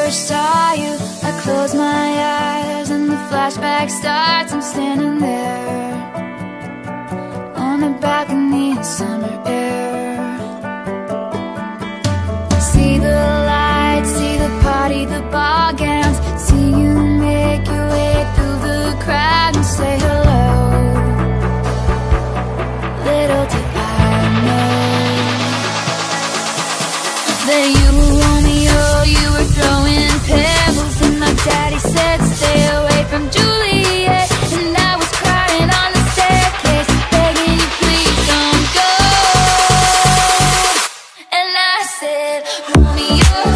first saw you, I close my eyes and the flashback starts. I'm standing there on a balcony in summer air. See the lights, see the party, the ball gowns. See you make your way through the crowd and say hello. Little did I know that you were Romeo, you were throwing pebbles, and my daddy said stay away from Juliet. And I was crying on the staircase, begging you please don't go. And I said, Romeo,